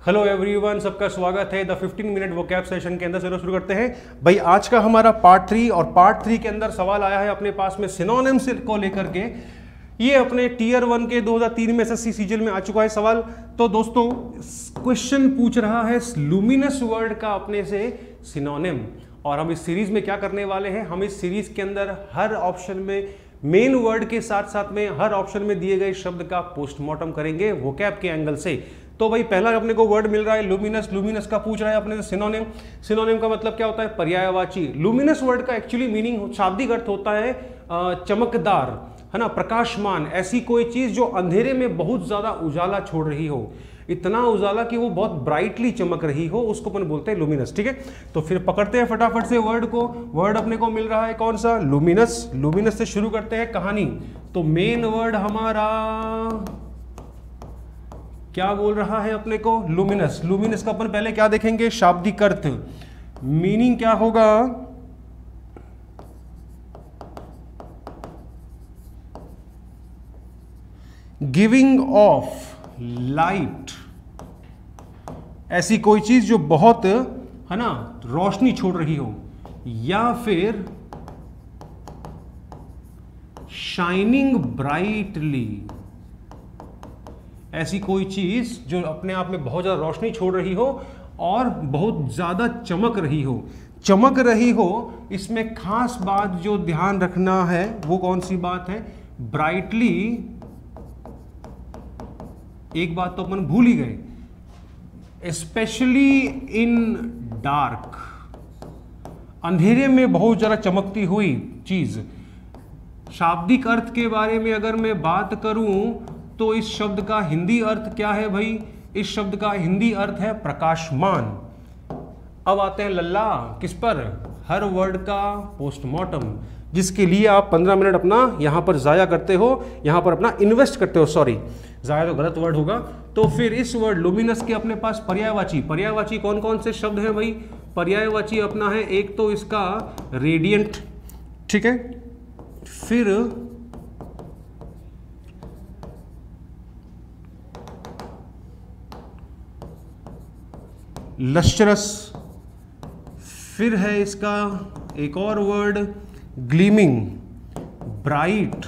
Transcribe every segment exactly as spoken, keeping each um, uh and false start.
Hello everyone, सबका स्वागत है the fifteen minute vocab session के अंदर। चलो शुरू करते हैं भाई। आज का हमारा पार्ट थ्री, और पार्ट थ्री के अंदर सवाल आया है अपने पास में सिनोनिम्स को लेकर के। ये अपने टीयर वन के दो हज़ार तीन में एसएससी सीजीएल में आ चुका है सवाल। तो दोस्तों क्वेश्चन पूछ रहा है लुमिनस वर्ड का अपने से सिनोनिम, और हम इस सीरीज में क्या करने वाले हैं, हम इस सीरीज के अंदर हर ऑप्शन में मेन वर्ड के साथ साथ में हर ऑप्शन में दिए गए शब्द का पोस्टमार्टम करेंगे वोकैब के एंगल से। तो भाई पहला अपने को वर्ड मिल रहा है लुमिनस। लुमिनस का पूछ रहा है अपने से सिनोनिम। सिनोनिम का मतलब क्या होता है? पर्यायवाची। लुमिनस वर्ड का एक्चुअली मीनिंग, शाब्दिक अर्थ होता है चमकदार, है ना, प्रकाशमान। ऐसी कोई चीज जो अंधेरे में बहुत ज्यादा उजाला छोड़ रही हो, इतना उजाला कि वो बहुत ब्राइटली चमक रही हो, उसको अपन बोलते हैं लुमिनस। ठीक है, तो फिर पकड़ते हैं फटाफट से वर्ड को। वर्ड अपने को मिल रहा है कौन सा? लुमिनस। लुमिनस से शुरू करते हैं कहानी। तो मेन वर्ड हमारा क्या बोल रहा है अपने को? लुमिनस। लुमिनस का अपन पहले क्या देखेंगे? शाब्दिक अर्थ। मीनिंग क्या होगा? गिविंग ऑफ लाइट, ऐसी कोई चीज जो बहुत, है ना, रोशनी छोड़ रही हो, या फिर शाइनिंग ब्राइटली, ऐसी कोई चीज जो अपने आप में बहुत ज्यादा रोशनी छोड़ रही हो और बहुत ज्यादा चमक रही हो। चमक रही हो, इसमें खास बात जो ध्यान रखना है वो कौन सी बात है? ब्राइटली। एक बात तो अपन भूल ही गए, स्पेशली इन डार्क, अंधेरे में बहुत ज्यादा चमकती हुई चीज। शाब्दिक अर्थ के बारे में अगर मैं बात करूं तो इस शब्द का हिंदी अर्थ क्या है भाई? इस शब्द का हिंदी अर्थ है प्रकाशमान। अब आते हैं लल्ला किस पर? हर वर्ड का पोस्टमार्टम, जिसके लिए आप पंद्रह मिनट अपना यहां पर जाया करते हो, यहां पर अपना इन्वेस्ट करते हो। सॉरी, जाया तो गलत वर्ड होगा। तो फिर इस वर्ड लुमिनस के अपने पास पर्यायवाची। पर्यायवाची कौन कौन से शब्द हैं भाई? पर्यायवाची अपना है एक तो इसका रेडियंट, ठीक है, फिर लश्चरस, फिर है इसका एक और वर्ड ग्लीमिंग, ब्राइट।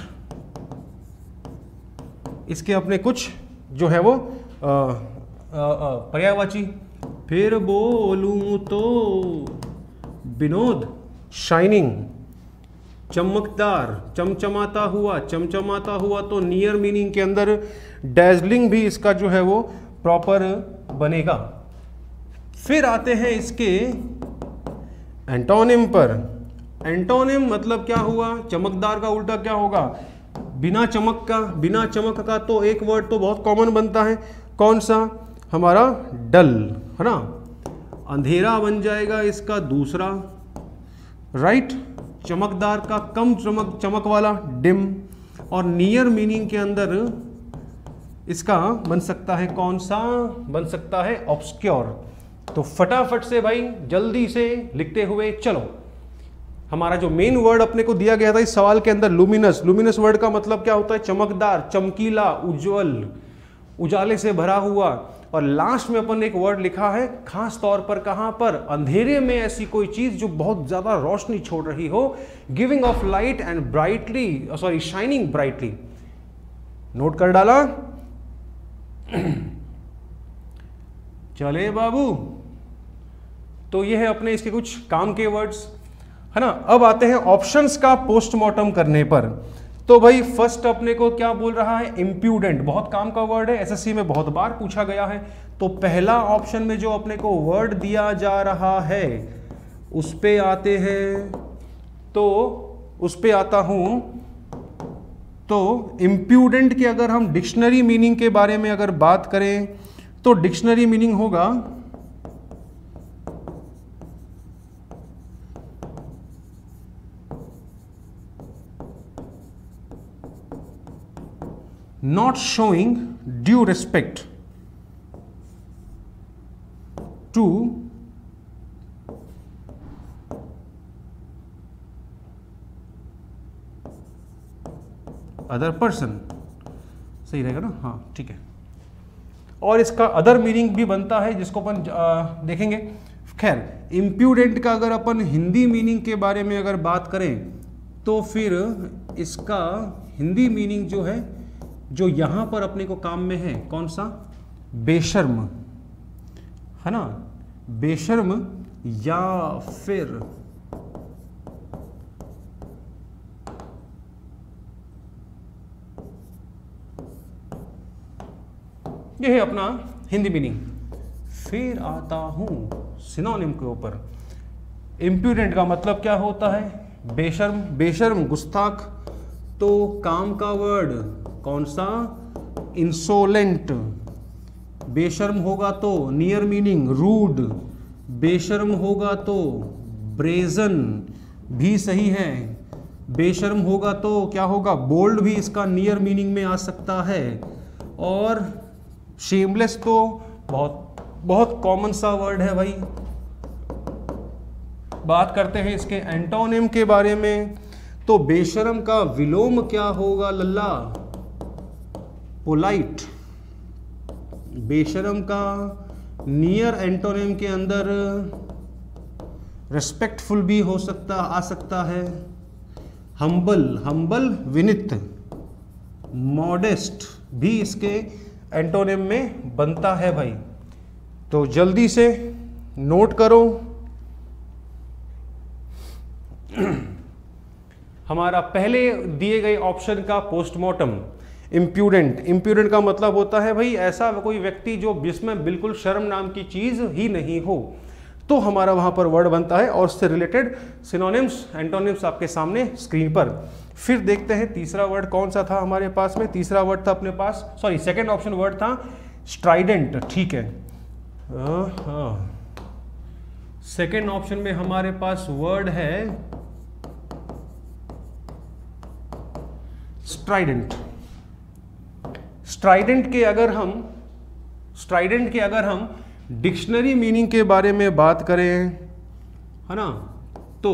इसके अपने कुछ जो है वो पर्यायवाची। फिर बोलूं तो विनोद, शाइनिंग, चमकदार, चमचमाता हुआ। चमचमाता हुआ तो नियर मीनिंग के अंदर डैजलिंग भी इसका जो है वो प्रॉपर बनेगा। फिर आते हैं इसके एंटोनिम पर। एंटोनिम मतलब क्या हुआ? चमकदार का उल्टा क्या होगा? बिना चमक का। बिना चमक का तो एक वर्ड तो बहुत कॉमन बनता है, कौन सा? हमारा डल, है ना, अंधेरा बन जाएगा इसका दूसरा, राइट। चमकदार का कम चमक चमक वाला डिम, और नियर मीनिंग के अंदर इसका बन सकता है कौन सा? बन सकता है ऑब्सक्योर। तो फटाफट से भाई जल्दी से लिखते हुए चलो। हमारा जो मेन वर्ड अपने को दिया गया था इस सवाल के अंदर लुमिनस। लुमिनस वर्ड का मतलब क्या होता है? चमकदार, चमकीला, उज्जवल, उजाले से भरा हुआ। और लास्ट में अपन एक वर्ड लिखा है खास तौर पर, कहां पर? अंधेरे में ऐसी कोई चीज जो बहुत ज्यादा रोशनी छोड़ रही हो, giving off light and brightly, sorry shining brightly. Note कर डाला? चले बाबू, तो ये है अपने इसके कुछ काम के वर्ड्स, है ना। अब आते हैं ऑप्शंस का पोस्टमार्टम करने पर। तो भाई फर्स्ट अपने को क्या बोल रहा है? इम्प्यूडेंट। बहुत काम का वर्ड है, एसएससी में बहुत बार पूछा गया है। तो पहला ऑप्शन में जो अपने को वर्ड दिया जा रहा है उस पे आते हैं, तो उस पे आता हूं। तो इम्प्यूडेंट के अगर हम डिक्शनरी मीनिंग के बारे में अगर बात करें तो डिक्शनरी मीनिंग होगा not showing due respect to other person। सही रहेगा ना? हाँ ठीक है। और इसका अदर मीनिंग भी बनता है जिसको अपन देखेंगे। खैर, इम्प्यूडेंट का अगर अपन हिंदी मीनिंग के बारे में अगर बात करें तो फिर इसका हिंदी मीनिंग जो है, जो यहाँ पर अपने को काम में है, कौन सा? बेशर्म, है ना, बेशर्म या फिर ये है अपना हिंदी मीनिंग। फिर आता हूं सिनोनिम के ऊपर। इम्प्यूडेंट का मतलब क्या होता है? बेशर्म, बेशर्म गुस्ताख, तो काम का वर्ड कौन सा? इंसोलेंट। बेशर्म होगा तो नियर मीनिंग रूड, बेशर्म होगा तो ब्रेजन भी सही है, बेशर्म होगा तो क्या होगा? बोल्ड भी इसका नियर मीनिंग में आ सकता है, और शेमलेस तो बहुत बहुत कॉमन सा वर्ड है भाई। बात करते हैं इसके एंटोनिम के बारे में, तो बेशर्म का विलोम क्या होगा लल्ला? पोलाइट। बेशर्म का नियर एंटोनिम के अंदर रिस्पेक्टफुल भी हो सकता आ सकता है, हम्बल, हम्बल विनित, मॉडेस्ट भी इसके एंटोनिम में बनता है भाई। तो जल्दी से नोट करो। हमारा पहले दिए गए ऑप्शन का पोस्टमार्टम, इम्प्यूडेंट। इम्प्यूडेंट का मतलब होता है भाई ऐसा कोई व्यक्ति जो जिसमें बिल्कुल शर्म नाम की चीज ही नहीं हो, तो हमारा वहां पर वर्ड बनता है। और उससे रिलेटेड सिनोनिम्स, एंटोनिम्स आपके सामने स्क्रीन पर। फिर देखते हैं तीसरा वर्ड कौन सा था हमारे पास में। तीसरा वर्ड था अपने पास, सॉरी सेकंड ऑप्शन वर्ड था स्ट्राइडेंट। ठीक है, हाँ, सेकंड ऑप्शन में हमारे पास वर्ड है स्ट्राइडेंट। स्ट्राइडेंट के अगर हम स्ट्राइडेंट के अगर हम डिक्शनरी मीनिंग के बारे में बात करें, है ना, तो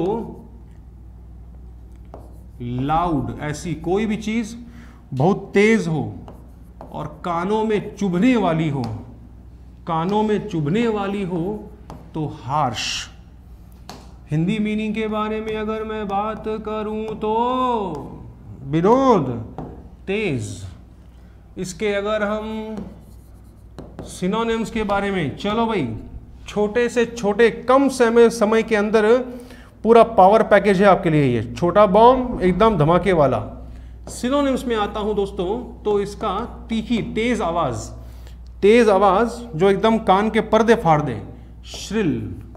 लाउड, ऐसी कोई भी चीज बहुत तेज हो और कानों में चुभने वाली हो, कानों में चुभने वाली हो तो हार्श। हिंदी मीनिंग के बारे में अगर मैं बात करूं तो विनोद, तेज। इसके अगर हम सिनोनिम्स के बारे में, चलो भाई, छोटे से छोटे कम समय समय के अंदर पूरा पावर पैकेज है आपके लिए, ये छोटा बॉम्ब एकदम धमाके वाला। सिनोनिम्स में आता हूं दोस्तों, तो इसका तीखी, तेज आवाज, तेज आवाज जो एकदम कान के पर्दे फाड़ दे, श्रिल,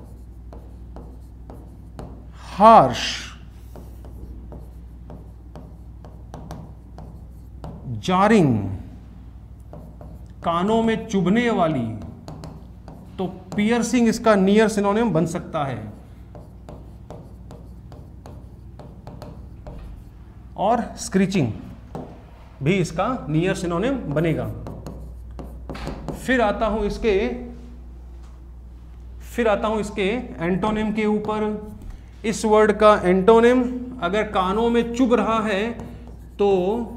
हार्श, जारिंग, कानों में चुभने वाली, तो पियर्सिंग इसका नियर सिनोनिम बन सकता है। और स्क्रीचिंग भी इसका नियर सिनोनिम बनेगा। फिर आता हूं इसके फिर आता हूं इसके एंटोनिम के ऊपर। इस वर्ड का एंटोनिम अगर कानों में चुभ रहा है तो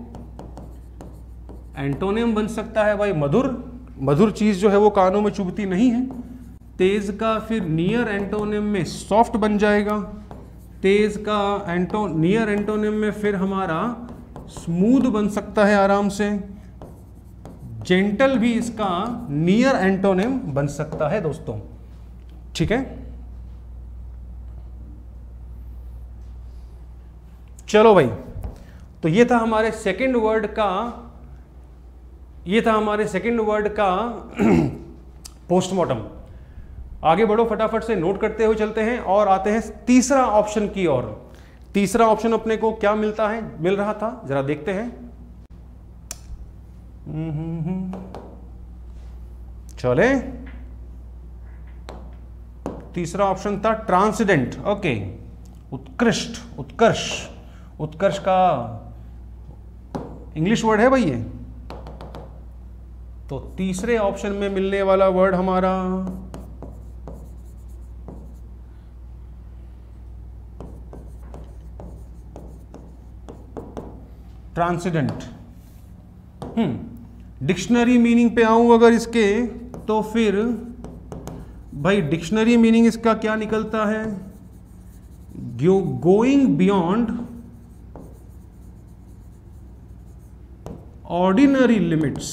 एंटोनिम बन सकता है भाई मधुर। मधुर चीज जो है वो कानों में चुभती नहीं है। तेज का फिर नियर एंटोनिम में सॉफ्ट बन जाएगा। तेज का एंटो नियर एंटोनिम में फिर हमारा स्मूथ बन सकता है आराम से। जेंटल भी इसका नियर एंटोनिम बन सकता है दोस्तों, ठीक है। चलो भाई, तो ये था हमारे सेकंड वर्ड का ये था हमारे सेकंड वर्ड का पोस्टमार्टम। आगे बढ़ो, फटाफट से नोट करते हुए चलते हैं और आते हैं तीसरा ऑप्शन की ओर। तीसरा ऑप्शन अपने को क्या मिलता है मिल रहा था जरा देखते हैं। चले, तीसरा ऑप्शन था ट्रांसेंडेंट। ओके, उत्कृष्ट, उत्कर्ष। उत्कर्ष का इंग्लिश वर्ड है भाई ये। तो तीसरे ऑप्शन में मिलने वाला वर्ड हमारा ट्रांसेंडेंट। हम्म डिक्शनरी मीनिंग पे आऊं अगर इसके, तो फिर भाई डिक्शनरी मीनिंग इसका क्या निकलता है, गोइंग बियॉन्ड ऑर्डिनरी लिमिट्स,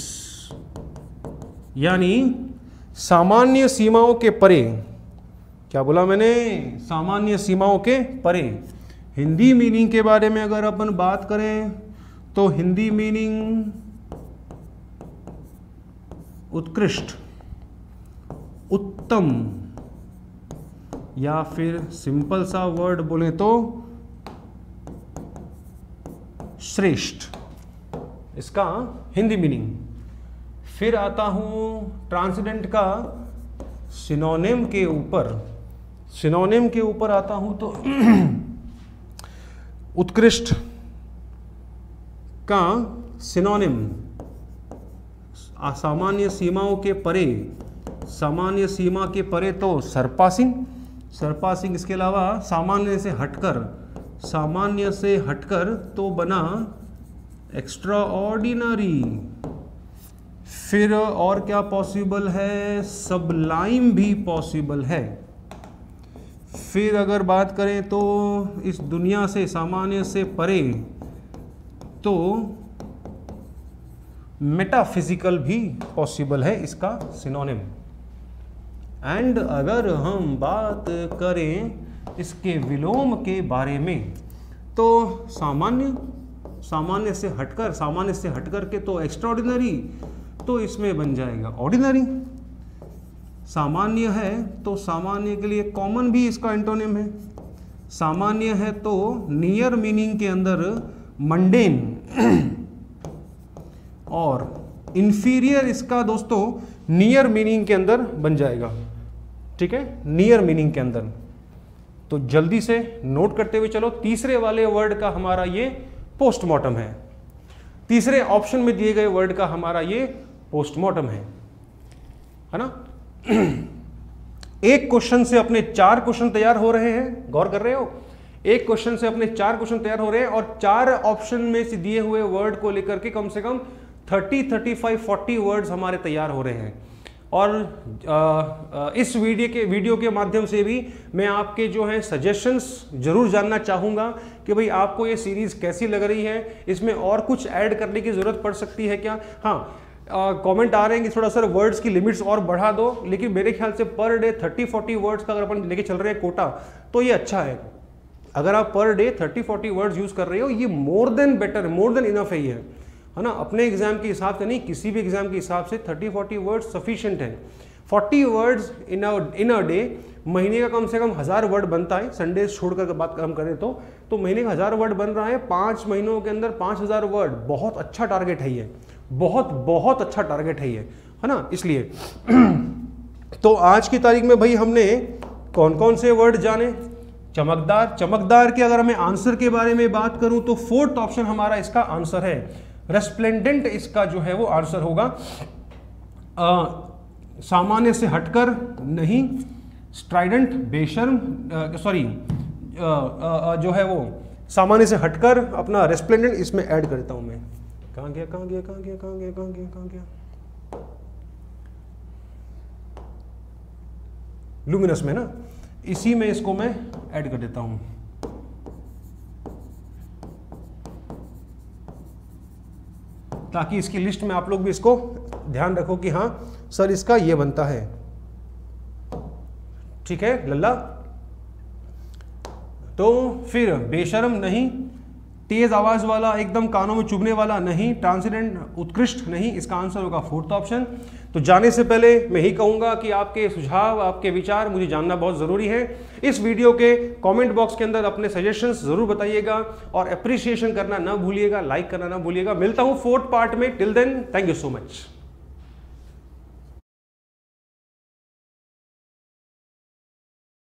यानी सामान्य सीमाओं के परे। क्या बोला मैंने, सामान्य सीमाओं के परे। हिंदी मीनिंग के बारे में अगर अपन बात करें तो हिंदी मीनिंग उत्कृष्ट, उत्तम, या फिर सिंपल सा वर्ड बोले तो श्रेष्ठ, इसका हिंदी मीनिंग। फिर आता हूं ट्रांसेंडेंट का सिनोनिम के ऊपर। सिनोनिम के ऊपर आता हूं तो उत्कृष्ट का सिनोनिम सामान्य सीमाओं के परे, सामान्य सीमा के परे तो सरपासिंग, सरपासिंग। इसके अलावा सामान्य से हटकर, सामान्य से हटकर तो बना एक्स्ट्रा ऑर्डिनरी। फिर और क्या पॉसिबल है, सबलाइम भी पॉसिबल है। फिर अगर बात करें तो इस दुनिया से, सामान्य से परे तो मेटाफिजिकल भी पॉसिबल है इसका सिनोनिम। एंड अगर हम बात करें इसके विलोम के बारे में तो सामान्य, सामान्य से हटकर, सामान्य से हटकर के तो एक्स्ट्राऑर्डिनरी, तो इसमें बन जाएगा ऑर्डिनरी। सामान्य है तो सामान्य के लिए कॉमन भी इसका एंटोनिम है। सामान्य है तो नियर मीनिंग के अंदर मंडेन, और इंफीरियर इसका दोस्तों नियर मीनिंग के अंदर बन जाएगा। ठीक है, नियर मीनिंग के अंदर। तो जल्दी से नोट करते हुए चलो, तीसरे वाले वर्ड का हमारा ये पोस्टमार्टम है। तीसरे ऑप्शन में दिए गए वर्ड का हमारा ये पोस्टमार्टम है, है ना। एक क्वेश्चन से अपने चार क्वेश्चन तैयार हो रहे हैं, गौर कर रहे हो। एक क्वेश्चन से अपने चार क्वेश्चन तैयार हो रहे हैं और चार ऑप्शन में से दिए हुए वर्ड को लेकर के कम से कम तीस, पैंतीस, चालीस वर्ड्स हमारे तैयार हो रहे हैं। और आ, आ, इस वीडियो के वीडियो के माध्यम से भी मैं आपके जो है सजेशंस जरूर जानना चाहूँगा कि भाई आपको ये सीरीज़ कैसी लग रही है, इसमें और कुछ ऐड करने की ज़रूरत पड़ सकती है क्या। हाँ, कमेंट आ रहे हैं कि थोड़ा सा वर्ड्स की लिमिट्स और बढ़ा दो, लेकिन मेरे ख्याल से पर डे तीस, चालीस वर्ड्स का अगर अपन लेके चल रहे हैं कोटा, तो ये अच्छा है। अगर आप पर डे तीस, चालीस वर्ड्स यूज़ कर रहे हो, ये more than better, more than enough है, ये है ना। अपने एग्जाम के हिसाब से नहीं, किसी भी एग्जाम के हिसाब से तीस, चालीस वर्ड्स सफिशिएंट है। चालीस words in a in a day, महीने का कम से कम हज़ार वर्ड बनता है, संडे छोड़कर बात हम करें तो तो महीने का हज़ार वर्ड बन रहा है। पाँच महीनों के अंदर पाँच हज़ार वर्ड, बहुत अच्छा टारगेट है ये, बहुत बहुत अच्छा टारगेट है ये, है ना। इसलिए तो आज की तारीख में भाई हमने कौन कौन से वर्ड जाने। चमकदार, चमकदार के अगर मैं आंसर के बारे में बात करूं तो फोर्थ ऑप्शन हमारा इसका आंसर है। रेस्प्लेंडेंट इसका जो है वो आंसर होगा। आ, सामान्य से हटकर नहीं, स्ट्राइडेंट बेशर्म, सॉरी जो है वो सामान्य से हटकर अपना रेस्प्लेंडेंट इसमें ऐड करता हूं मैं। कहां गया कहां गया कहां गया कहां गया कहां गया कहां गया लुमिनस में ना, इसी में इसको मैं ऐड कर देता हूं। ताकि इसकी लिस्ट में आप लोग भी इसको ध्यान रखो कि हाँ सर इसका ये बनता है। ठीक है लल्ला। तो फिर बेशर्म नहीं, तेज आवाज वाला, एकदम कानों में चुभने वाला नहीं, ट्रांसेंडेंट उत्कृष्ट नहीं, इसका आंसर होगा फोर्थ ऑप्शन। तो जाने से पहले मैं ही कहूंगा कि आपके सुझाव, आपके विचार मुझे जानना बहुत जरूरी है। इस वीडियो के कमेंट बॉक्स के अंदर अपने सजेशंस जरूर बताइएगा और अप्रिसिएशन करना ना भूलिएगा, लाइक करना ना भूलिएगा। मिलता हूं फोर्थ पार्ट में। Till then thank you so much.